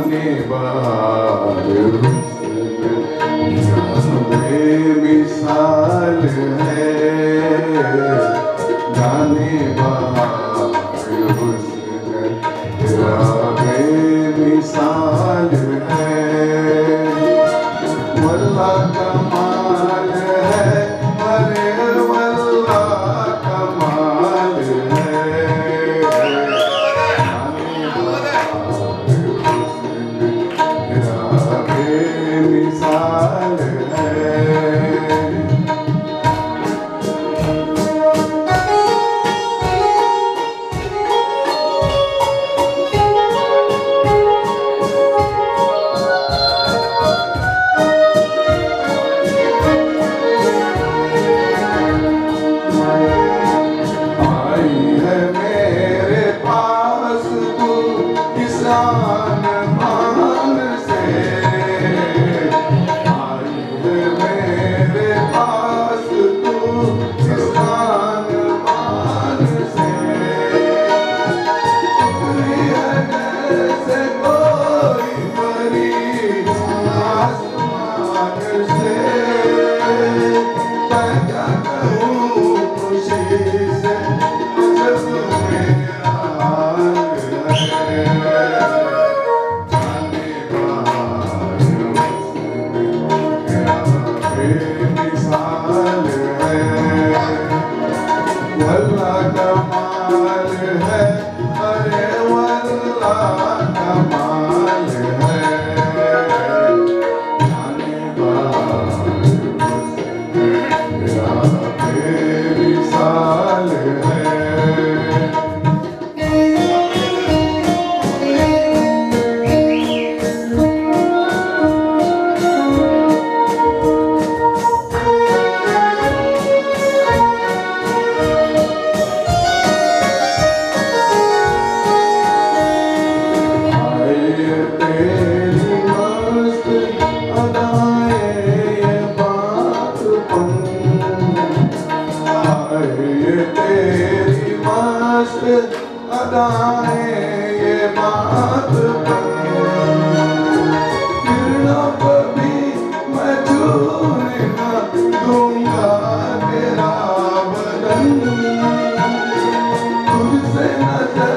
जाने बहार हुस्न बेमिसाल है, जाने बहार हुस्न तेरा बेमिसाल है। वल्लाह कमाल है, अरे वल्लाह कमाल है, तेरा बेमिसाल है। आई है मेरे पास तू किसान मान से, आई है मेरे पास तू किसान मान से, उतरी है जैसे कोई परी आसमान से। मैं क्या कहूँ खुशी से, जब मेरा हाल है, जाने बहार हुस्न तेरा बेमिसाल है। वल्लाह कमाल है, अरे वल्लाह कमाल है, जाने बहार हुस्न तेरा बेमिसाल है। आए तेरी मस्त अदाएं ये बातपन, आए तेरी मस्त अदाएं ये बातपन, किरणों पर भी मैं छूने न दूंगा तेरा बदन, तुझसे नजर